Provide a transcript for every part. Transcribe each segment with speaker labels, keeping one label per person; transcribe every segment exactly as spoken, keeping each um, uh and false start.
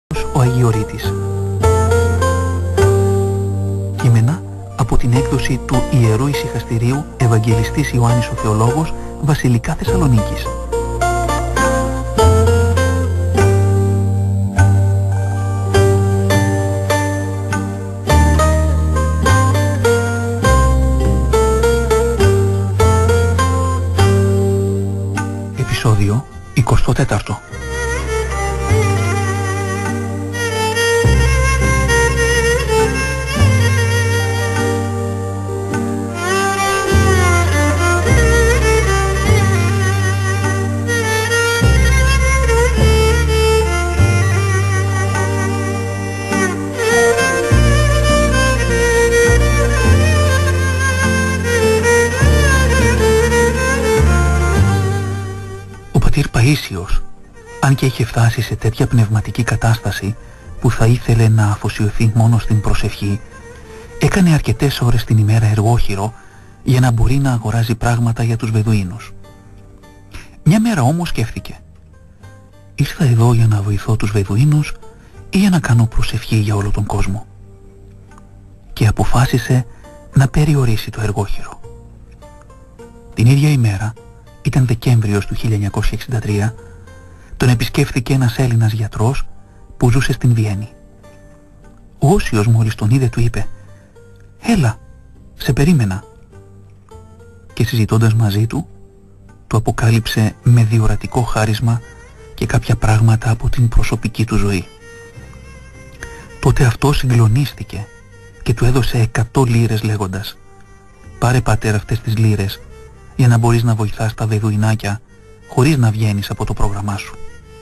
Speaker 1: ο Αγιορείτης. Κείμενα από την έκδοση του Ιερού Ησυχαστηρίου Ευαγγελιστής Ιωάννης ο Θεολόγος, Βασιλικά Θεσσαλονίκης. Επεισόδιο εικοστό τέταρτο. Παΐσιος, αν και είχε φτάσει σε τέτοια πνευματική κατάσταση που θα ήθελε να αφοσιωθεί μόνο στην προσευχή, έκανε αρκετές ώρες την ημέρα εργόχειρο για να μπορεί να αγοράζει πράγματα για τους Βεδουίνους. Μια μέρα όμως σκέφτηκε, ήρθα εδώ για να βοηθώ τους Βεδουίνους ή για να κάνω προσευχή για όλο τον κόσμο? Και αποφάσισε να περιορίσει το εργόχειρο. Την ίδια ημέρα, ήταν Δεκέμβριος του χίλια εννιακόσια εξήντα τρία, τον επισκέφθηκε ένας Έλληνας γιατρός που ζούσε στην Βιέννη. Ο Όσιος μόλις τον είδε του είπε «Έλα, σε περίμενα». Και συζητώντας μαζί του, του αποκάλυψε με διορατικό χάρισμα και κάποια πράγματα από την προσωπική του ζωή. Τότε αυτό συγκλονίστηκε και του έδωσε εκατό λίρες λέγοντας «Πάρε πατέρα αυτές τις λίρες για να μπορείς να βοηθάς τα Βεδουινάκια χωρίς να βγαίνεις από το πρόγραμμά σου».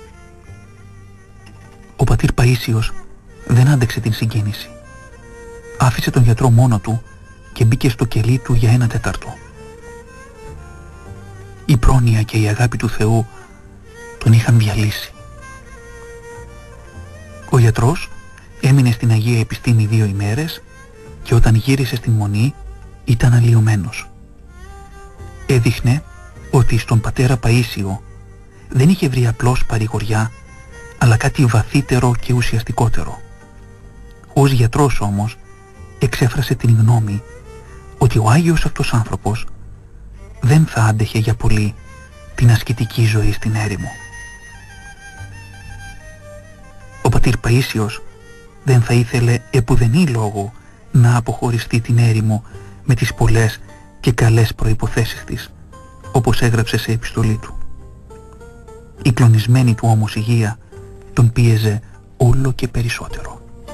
Speaker 1: Ο πατήρ Παΐσιος δεν άντεξε την συγκίνηση. Άφησε τον γιατρό μόνο του και μπήκε στο κελί του για ένα τέταρτο. Η πρόνοια και η αγάπη του Θεού τον είχαν διαλύσει. Ο γιατρός έμεινε στην Αγία Επιστήμη δύο ημέρες και όταν γύρισε στην Μονή ήταν αλλοιωμένος. Έδειχνε ότι στον πατέρα Παΐσιο δεν είχε βρει απλώς παρηγοριά, αλλά κάτι βαθύτερο και ουσιαστικότερο. Ως γιατρός όμως εξέφρασε την γνώμη ότι ο Άγιος αυτός άνθρωπος δεν θα άντεχε για πολύ την ασκητική ζωή στην έρημο. Ο πατήρ Παΐσιος δεν θα ήθελε επουδενή λόγο να αποχωριστεί την έρημο με τις πολλές και καλές προϋποθέσεις της, όπως έγραψε σε επιστολή του. Η κλονισμένη του όμως υγεία τον πίεζε όλο και περισσότερο.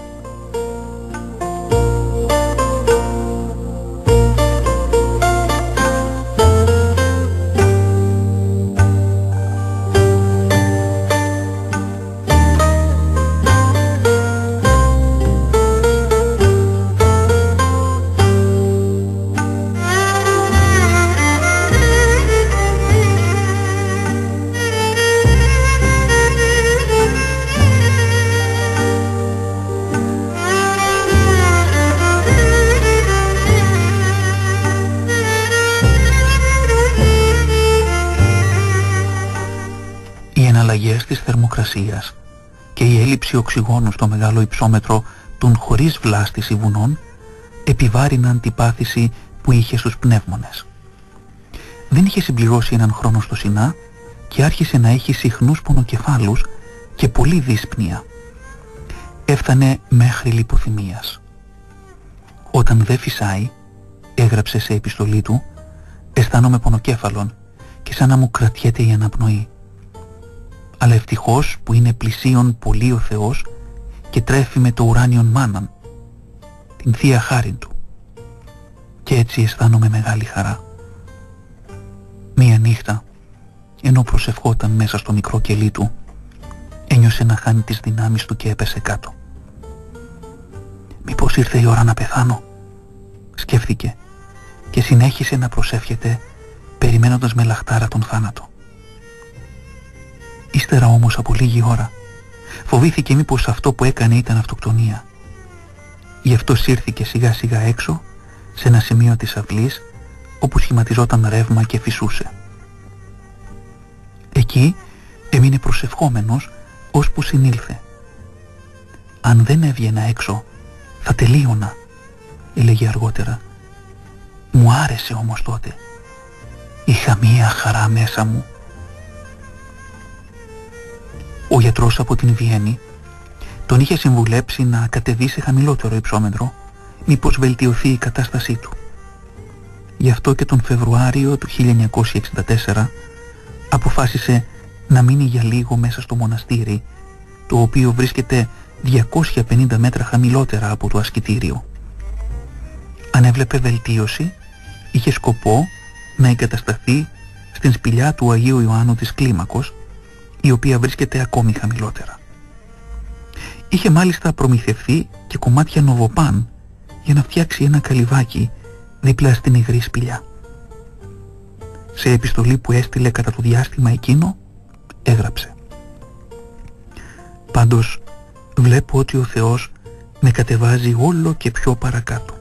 Speaker 1: Της θερμοκρασίας και η έλλειψη οξυγόνου στο μεγάλο υψόμετρο των χωρίς βλάστηση βουνών επιβάρυναν την πάθηση που είχε στους πνεύμονες. Δεν είχε συμπληρώσει έναν χρόνο στο Σινά και άρχισε να έχει συχνούς πονοκεφάλους και πολλή δύσπνοια. Έφτανε μέχρι λιποθυμίας. Όταν δεν φυσάει, έγραψε σε επιστολή του, αισθάνομαι πονοκέφαλον και σαν να μου κρατιέται η αναπνοή. Αλλά ευτυχώς που είναι πλησίον πολύ ο Θεός και τρέφει με το ουράνιον μάναν, την Θεία Χάριν Του. Και έτσι αισθάνομαι μεγάλη χαρά. Μία νύχτα, ενώ προσευχόταν μέσα στο μικρό κελί του, ένιωσε να χάνει τις δυνάμεις του και έπεσε κάτω. «Μήπως ήρθε η ώρα να πεθάνω?» σκέφτηκε και συνέχισε να προσεύχεται περιμένοντας με λαχτάρα τον θάνατο. Ύστερα όμως από λίγη ώρα φοβήθηκε μήπως αυτό που έκανε ήταν αυτοκτονία. Γι' αυτό σύρθηκε σιγά σιγά έξω σε ένα σημείο της αυλής όπου σχηματιζόταν ρεύμα και φυσούσε. Εκεί έμεινε προσευχόμενος ώσπου συνήλθε αν δεν έβγαινα έξω θα τελείωνα, έλεγε αργότερα. Μου άρεσε όμως τότε. Είχα μία χαρά μέσα μου. Ο γιατρός από την Βιέννη τον είχε συμβουλέψει να κατεβεί σε χαμηλότερο υψόμετρο, μήπως βελτιωθεί η κατάστασή του. Γι' αυτό και τον Φεβρουάριο του χίλια εννιακόσια εξήντα τέσσερα αποφάσισε να μείνει για λίγο μέσα στο μοναστήρι, το οποίο βρίσκεται διακόσια πενήντα μέτρα χαμηλότερα από το ασκητήριο. Αν έβλεπε βελτίωση, είχε σκοπό να εγκατασταθεί στην σπηλιά του Αγίου Ιωάννου της Κλίμακος, η οποία βρίσκεται ακόμη χαμηλότερα. Είχε μάλιστα προμηθευθεί και κομμάτια νοβοπάν για να φτιάξει ένα καλυβάκι δίπλα στην υγρή σπηλιά. Σε επιστολή που έστειλε κατά το διάστημα εκείνο, έγραψε: «Πάντως βλέπω ότι ο Θεός με κατεβάζει όλο και πιο παρακάτω.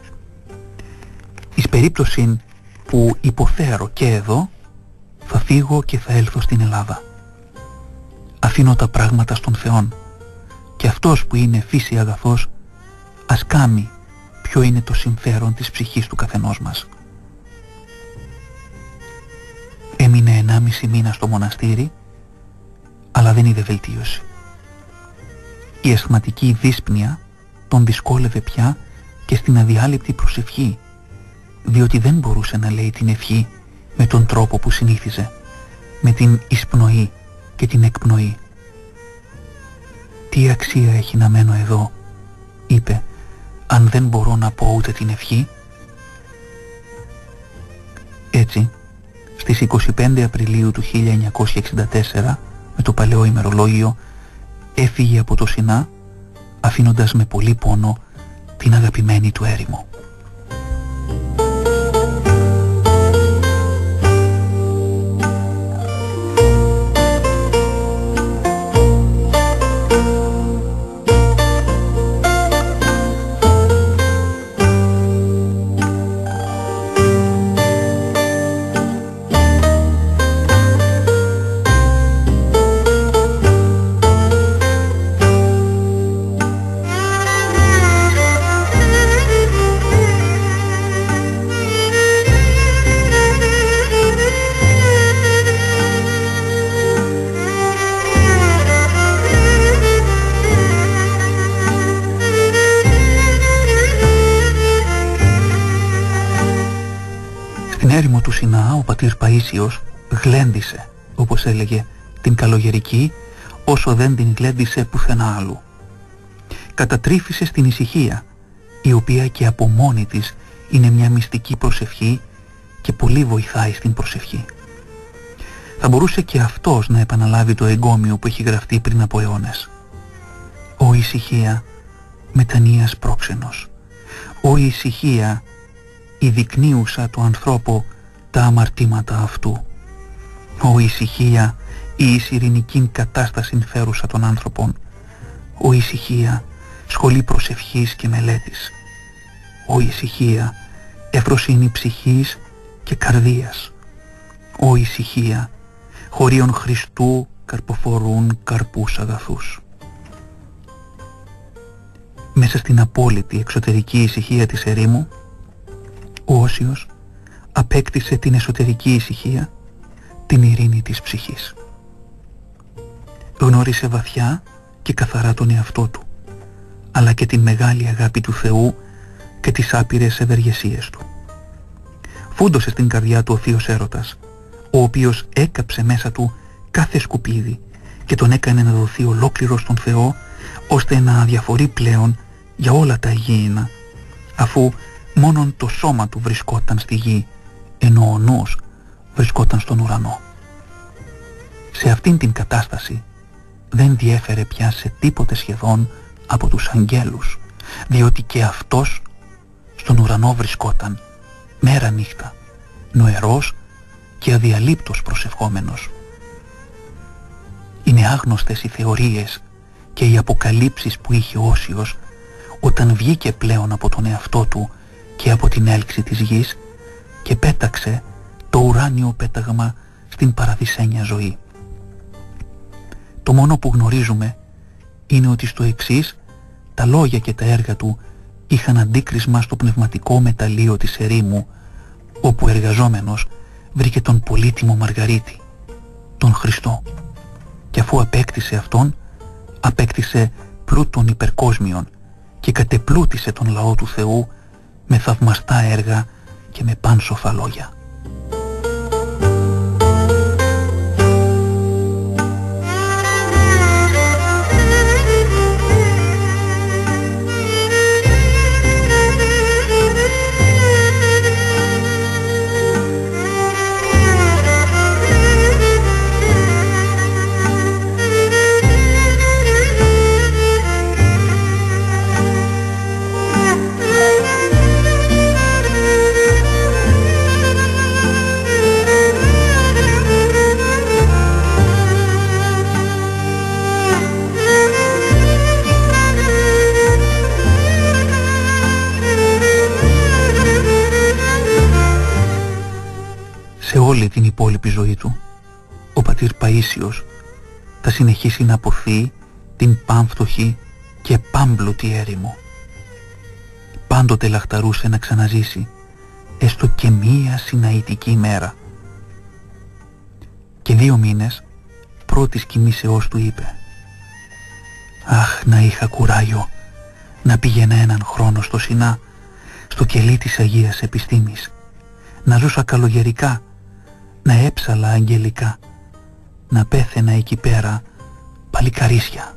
Speaker 1: Εις περίπτωση που υποφέρω και εδώ, θα φύγω και θα έλθω στην Ελλάδα. Αφήνω τα πράγματα στον Θεόν και αυτός που είναι φύση αγαθός ας κάμει ποιο είναι το συμφέρον της ψυχής του καθενός μας». Έμεινε ενάμιση μήνα στο μοναστήρι, αλλά δεν είδε βελτίωση. Η ασθματική δύσπνοια τον δυσκόλευε πια και στην αδιάλειπτη προσευχή, διότι δεν μπορούσε να λέει την ευχή με τον τρόπο που συνήθιζε, με την εισπνοή και την εκπνοή. «Τι αξία έχει να μένω εδώ», είπε, «αν δεν μπορώ να πω ούτε την ευχή?» Έτσι, στις είκοσι πέντε Απριλίου του χίλια εννιακόσια εξήντα τέσσερα, με το παλαιό ημερολόγιο, έφυγε από το Σινά, αφήνοντας με πολύ πόνο την αγαπημένη του έρημο. Έρημο του Σινά ο πατήρ Παΐσιος γλέντισε, όπως έλεγε, την καλογερική όσο δεν την γλέντισε πουθενά άλλου. Κατατρίφησε στην ησυχία, η οποία και από μόνη της είναι μια μυστική προσευχή και πολύ βοηθάει στην προσευχή. Θα μπορούσε και αυτός να επαναλάβει το εγκόμιο που έχει γραφτεί πριν από αιώνες. «Ω ησυχία μετανοίας πρόξενος, ω ησυχία η δεικνύουσα του ανθρώπου τα αμαρτήματα αυτού, ω ησυχία η εις ειρηνικήν κατάστασιν φέρουσα των άνθρωπων, ω ησυχία σχολή προσευχής και μελέτης, ω ησυχία ευφροσύνη ψυχής και καρδίας, ω ησυχία χωρίων Χριστού καρποφορούν καρπούς αγαθούς». Μέσα στην απόλυτη εξωτερική ησυχία της ερήμου, ο Όσιος απέκτησε την εσωτερική ησυχία, την ειρήνη της ψυχής. Γνώρισε βαθιά και καθαρά τον εαυτό του, αλλά και την μεγάλη αγάπη του Θεού και τις άπειρες ευεργεσίες του. Φούντωσε στην καρδιά του ο θείος έρωτας, ο οποίος έκαψε μέσα του κάθε σκουπίδι και τον έκανε να δοθεί ολόκληρο στον Θεό, ώστε να αδιαφορεί πλέον για όλα τα γήινα, αφού μόνον το σώμα του βρισκόταν στη γη, ενώ ο νους βρισκόταν στον ουρανό. Σε αυτήν την κατάσταση δεν διέφερε πια σε τίποτε σχεδόν από τους αγγέλους, διότι και αυτός στον ουρανό βρισκόταν μέρα νύχτα, νοερός και αδιαλείπτος προσευχόμενος. Είναι άγνωστες οι θεωρίες και οι αποκαλύψεις που είχε ο Όσιος όταν βγήκε πλέον από τον εαυτό του και από την έλξη της γης και πέταξε το ουράνιο πέταγμα στην παραδεισένια ζωή. Το μόνο που γνωρίζουμε είναι ότι στο εξής τα λόγια και τα έργα του είχαν αντίκρισμα στο πνευματικό μεταλλείο της ερήμου, όπου εργαζόμενος βρήκε τον πολύτιμο Μαργαρίτη, τον Χριστό, και αφού απέκτησε αυτόν, απέκτησε πλούτων υπερκόσμιων και κατεπλούτησε τον λαό του Θεού με θαυμαστά έργα και με πάνσοφα λόγια. Σε όλη την υπόλοιπη ζωή του, ο πατήρ Παΐσιος θα συνεχίσει να αποθεί την πάμφτωχη και πάμπλωτη έρημο. Πάντοτε λαχταρούσε να ξαναζήσει έστω και μία συναητική μέρα. Και δύο μήνες πρώτης κοιμήσεώς του είπε: «Αχ, να είχα κουράγιο να πήγαινα έναν χρόνο στο Σινά, στο κελί της Αγίας Επιστήμης, να ζούσα καλογερικά, να έψαλα αγγελικά, να πέθαινα εκεί πέρα παλικαρίσια».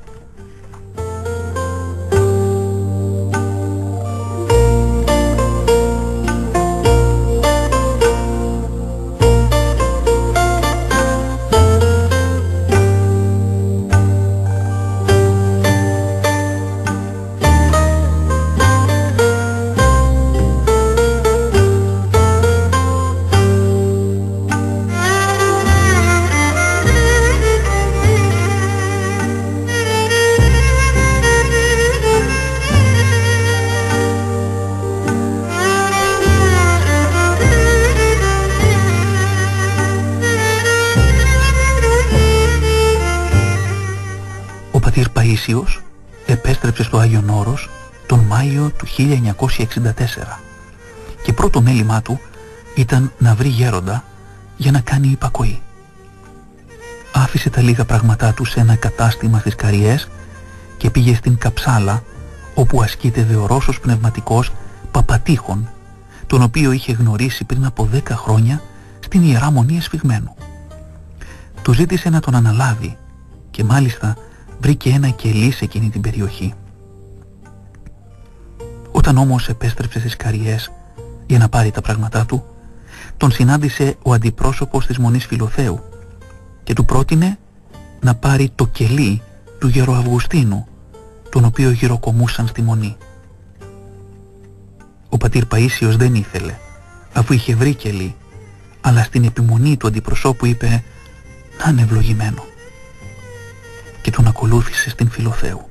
Speaker 1: Παΐσιος επέστρεψε στο Άγιον Όρος τον Μάιο του χίλια εννιακόσια εξήντα τέσσερα και πρώτο μέλημά του ήταν να βρει γέροντα για να κάνει υπακοή. Άφησε τα λίγα πράγματά του σε ένα κατάστημα στις Καριές και πήγε στην Καψάλα, όπου ασκείται δεορόσος πνευματικός Παπατήχων, τον οποίο είχε γνωρίσει πριν από δέκα χρόνια στην Ιερά Μονή Εσφυγμένου. Του ζήτησε να τον αναλάβει και μάλιστα βρήκε ένα κελί σε εκείνη την περιοχή. Όταν όμως επέστρεψε στις Καριές για να πάρει τα πράγματά του, τον συνάντησε ο αντιπρόσωπος της Μονής Φιλοθέου και του πρότεινε να πάρει το κελί του Γεροαυγουστίνου, τον οποίο γυροκομούσαν στη Μονή. Ο πατήρ Παΐσιος δεν ήθελε, αφού είχε βρει κελί, αλλά στην επιμονή του αντιπροσώπου είπε να είναι ευλογημένο και τον ακολούθησε στην Φιλοθέου.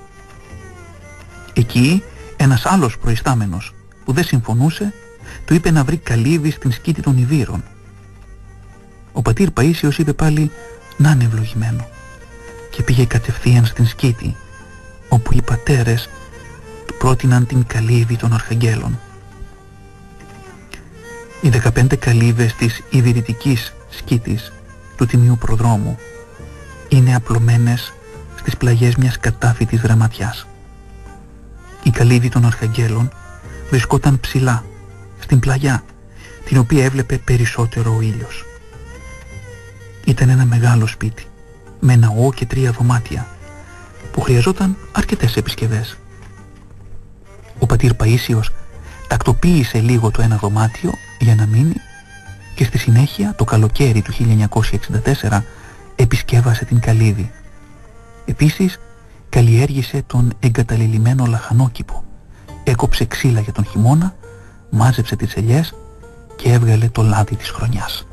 Speaker 1: Εκεί ένας άλλος προϊστάμενος που δεν συμφωνούσε του είπε να βρει καλύβι στην σκήτη των Ιδύρων. Ο πατήρ Παΐσιος είπε πάλι να είναι ευλογημένο και πήγε κατευθείαν στην σκήτη, όπου οι πατέρες του πρότειναν την καλύβη των Αρχαγγέλων. Οι δεκαπέντε καλύβες της ιδρυτικής σκήτης του Τιμίου Προδρόμου είναι απλωμένες στις πλαγιές μιας κατάφυτης δραματιάς. Η καλύβη των Αρχαγγέλων βρισκόταν ψηλά στην πλαγιά, την οποία έβλεπε περισσότερο ο ήλιος. Ήταν ένα μεγάλο σπίτι με ναό και τρία δωμάτια που χρειαζόταν αρκετές επισκευές. Ο πατήρ Παΐσιος τακτοποίησε λίγο το ένα δωμάτιο για να μείνει και στη συνέχεια το καλοκαίρι του χίλια εννιακόσια εξήντα τέσσερα επισκεύασε την καλύβη. Επίσης καλλιέργησε τον εγκαταλελειμμένο λαχανόκηπο, έκοψε ξύλα για τον χειμώνα, μάζεψε τις ελιές και έβγαλε το λάδι της χρονιάς.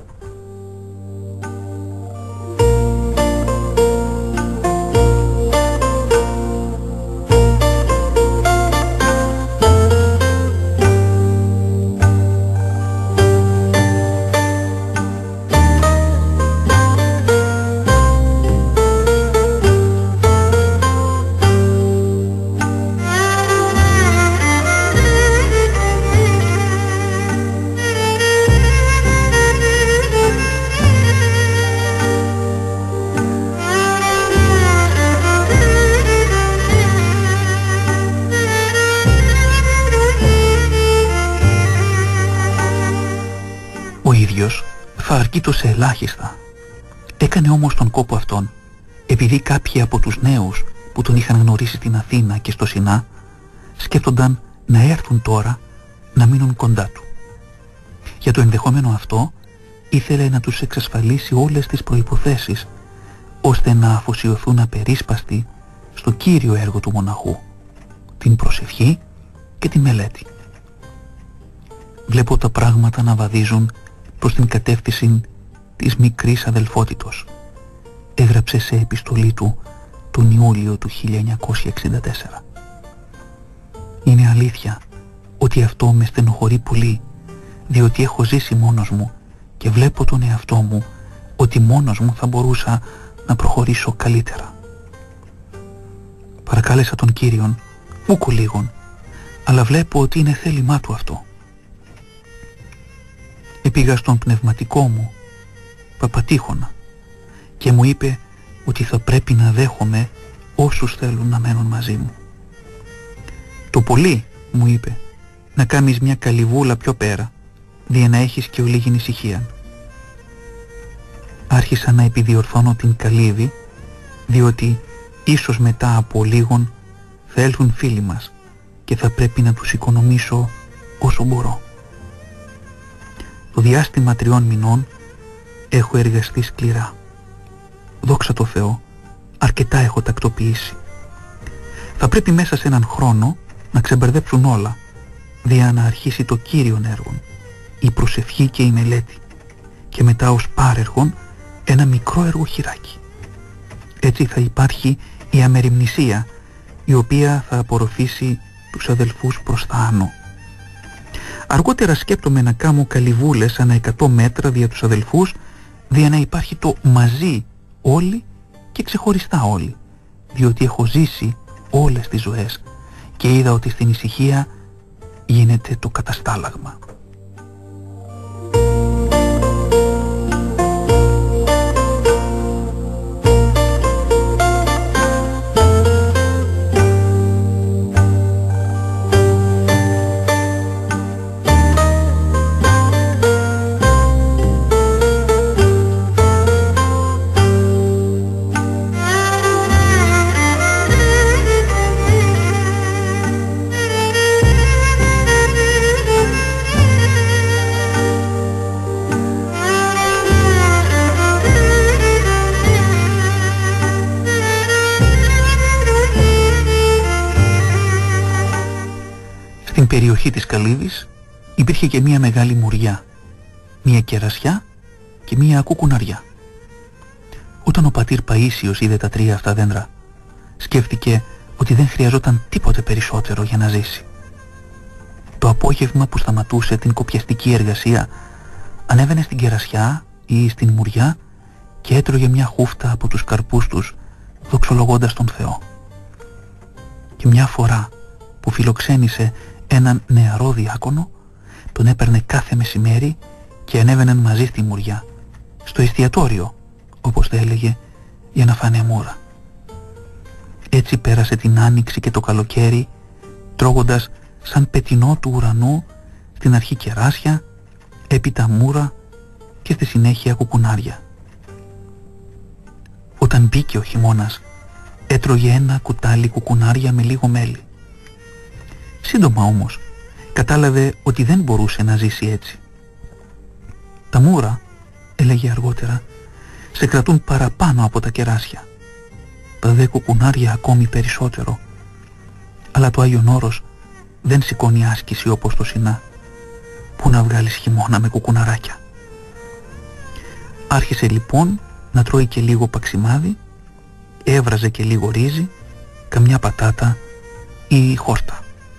Speaker 1: σκήτωσε ελάχιστα. Έκανε όμως τον κόπο αυτόν, επειδή κάποιοι από τους νέους που τον είχαν γνωρίσει στην Αθήνα και στο Σινά σκέφτονταν να έρθουν τώρα να μείνουν κοντά του. Για το ενδεχόμενο αυτό ήθελε να τους εξασφαλίσει όλες τις προϋποθέσεις ώστε να αφοσιωθούν απερίσπαστοι στο κύριο έργο του μοναχού, την προσευχή και τη μελέτη. Βλέπω τα πράγματα να βαδίζουν προς την κατεύθυνση της μικρής αδελφότητος, έγραψε σε επιστολή του τον Ιούλιο του χίλια εννιακόσια εξήντα τέσσερα. Είναι αλήθεια ότι αυτό με στενοχωρεί πολύ, διότι έχω ζήσει μόνος μου και βλέπω τον εαυτό μου ότι μόνος μου θα μπορούσα να προχωρήσω καλύτερα. Παρακάλεσα τον Κύριον, ούκου λίγον, αλλά βλέπω ότι είναι θέλημά του αυτό. Επήγα στον πνευματικό μου, Παπατήχωνα, και μου είπε ότι θα πρέπει να δέχομαι όσους θέλουν να μένουν μαζί μου. Το πολύ, μου είπε, να κάνεις μια καλυβούλα πιο πέρα, δια να έχεις και ολίγην ησυχία. Άρχισα να επιδιορθώνω την καλύβη, διότι ίσως μετά από λίγον θα έλθουν φίλοι μας και θα πρέπει να τους οικονομήσω όσο μπορώ. Το διάστημα τριών μηνών έχω εργαστεί σκληρά. Δόξα τω Θεώ, αρκετά έχω τακτοποιήσει. Θα πρέπει μέσα σε έναν χρόνο να ξεμπερδέψουν όλα, δια να αρχίσει το κύριον έργο, η προσευχή και η μελέτη, και μετά ως πάρεργον ένα μικρό εργοχειράκι. Έτσι θα υπάρχει η αμεριμνησία, η οποία θα απορροφήσει τους αδελφούς προς τα άνω. Αργότερα σκέπτομαι να κάνω καλυβούλες ανά εκατό μέτρα δια τους αδελφούς, δια να υπάρχει το μαζί όλοι και ξεχωριστά όλοι, διότι έχω ζήσει όλες τις ζωές και είδα ότι στην ησυχία γίνεται το καταστάλαγμα. Στην περιοχή της Καλύβης υπήρχε και μία μεγάλη μουριά, μία κερασιά και μία κουκουναριά. Όταν ο πατήρ Παΐσιος είδε τα τρία αυτά δέντρα, σκέφτηκε ότι δεν χρειαζόταν τίποτε περισσότερο για να ζήσει. Το απόγευμα που σταματούσε την κοπιαστική εργασία, ανέβαινε στην κερασιά ή στην μουριά και έτρωγε μια χούφτα από τους καρπούς τους, δοξολογώντας τον Θεό. Και μια φορά που φιλοξένησε έναν νεαρό διάκονο, τον έπαιρνε κάθε μεσημέρι και ανέβαιναν μαζί στη μουριά, στο εστιατόριο, όπως τα έλεγε, για να φάνε μούρα. Έτσι πέρασε την άνοιξη και το καλοκαίρι, τρώγοντας σαν πετεινό του ουρανού στην αρχή κεράσια, έπειτα μούρα και στη συνέχεια κουκουνάρια. Όταν μπήκε ο χειμώνας, έτρωγε ένα κουτάλι κουκουνάρια με λίγο μέλι. Σύντομα όμως κατάλαβε ότι δεν μπορούσε να ζήσει έτσι. Τα μούρα, έλεγε αργότερα, σε κρατούν παραπάνω από τα κεράσια, τα δε κουκουνάρια ακόμη περισσότερο, αλλά το Άγιον Όρος δεν σηκώνει άσκηση όπως το Σινά, που να βγάλεις χειμώνα με κουκουναράκια. Άρχισε λοιπόν να τρώει και λίγο παξιμάδι, έβραζε και λίγο ρύζι, καμιά πατάτα ή χόρτα.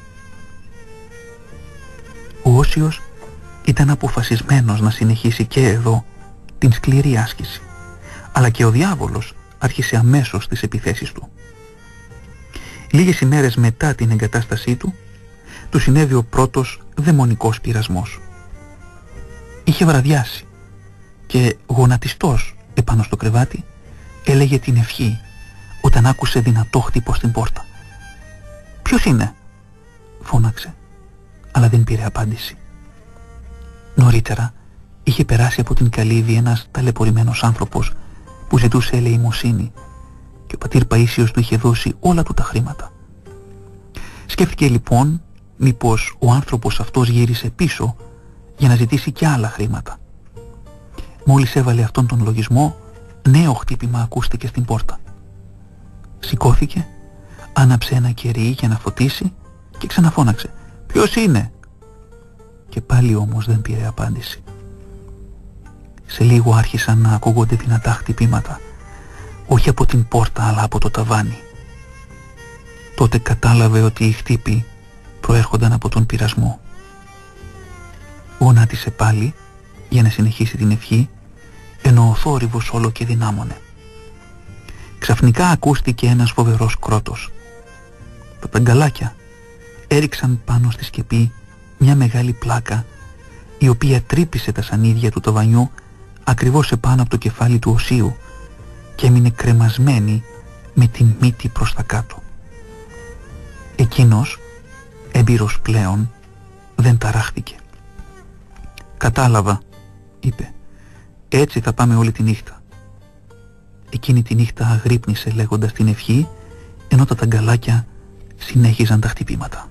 Speaker 1: Ο Όσιος ήταν αποφασισμένος να συνεχίσει και εδώ την σκληρή άσκηση, αλλά και ο διάβολος άρχισε αμέσως τις επιθέσεις του. Λίγες ημέρες μετά την εγκατάστασή του, του συνέβη ο πρώτος δαιμονικός πειρασμός. Είχε βραδιάσει και γονατιστός επάνω στο κρεβάτι έλεγε την ευχή όταν άκουσε δυνατό χτύπο στην πόρτα. «Ποιος είναι?» φώναξε, αλλά δεν πήρε απάντηση. Νωρίτερα είχε περάσει από την καλύβη ένας ταλαιπωρημένος άνθρωπος που ζητούσε ελεημοσύνη και ο πατήρ Παΐσιος του είχε δώσει όλα του τα χρήματα. Σκέφτηκε λοιπόν μήπως ο άνθρωπος αυτός γύρισε πίσω για να ζητήσει κι άλλα χρήματα. Μόλις έβαλε αυτόν τον λογισμό, νέο χτύπημα ακούστηκε στην πόρτα. Σηκώθηκε, άναψε ένα κερί για να φωτίσει και ξαναφώναξε «Ποιος είναι?» Και πάλι όμως δεν πήρε απάντηση. Σε λίγο άρχισαν να ακούγονται δυνατά χτυπήματα, όχι από την πόρτα αλλά από το ταβάνι. Τότε κατάλαβε ότι οι χτύποι προέρχονταν από τον πειρασμό. Γονάτισε πάλι για να συνεχίσει την ευχή, ενώ ο θόρυβος όλο και δυνάμωνε. Ξαφνικά ακούστηκε ένας φοβερός κρότος. Τα ταγκαλάκια έριξαν πάνω στη σκεπή μια μεγάλη πλάκα, η οποία τρύπησε τα σανίδια του ταβανιού ακριβώς επάνω από το κεφάλι του οσίου και έμεινε κρεμασμένη με την μύτη προς τα κάτω. Εκείνος, έμπειρος πλέον, δεν ταράχθηκε. «Κατάλαβα», είπε, «έτσι θα πάμε όλη τη νύχτα». Εκείνη τη νύχτα αγρύπνησε λέγοντας την ευχή, ενώ τα ταγκαλάκια συνέχιζαν τα χτυπήματα.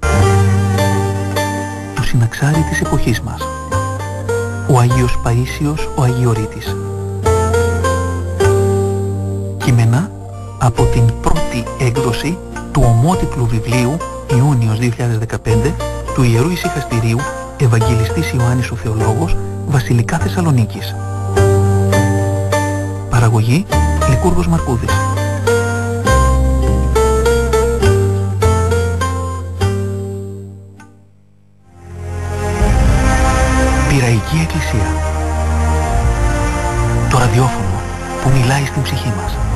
Speaker 1: Το συναξάρι της εποχής μας, ο Αγίος Παΐσιος ο Αγιορείτης. Κείμενα από την πρώτη έκδοση του ομότιτλου βιβλίου Ιούνιος δύο χιλιάδες δεκαπέντε του Ιερού Ησυχαστηρίου Ευαγγελιστής Ιωάννης ο Θεολόγος, Βασιλικά Θεσσαλονίκης. Παραγωγή Λικούργος Μαρκούδης. Πειραϊκή Εκκλησία. Το ραδιόφωνο που μιλάει στην ψυχή μας.